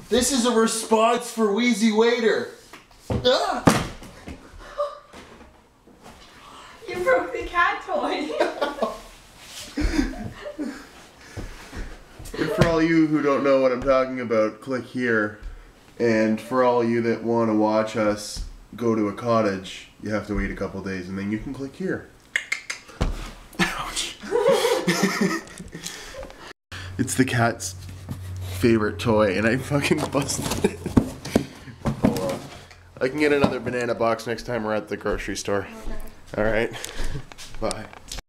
This is a response for Wheezy Waiter. Ah. You broke the cat toy. And for all you who don't know what I'm talking about, click here. And for all you that want to watch us go to a cottage, you have to wait a couple days and then you can click here. Ouch. It's the cat's favorite toy and I fucking busted it. Hold on. I can get another banana box next time we're at the grocery store. Okay. Alright. Bye.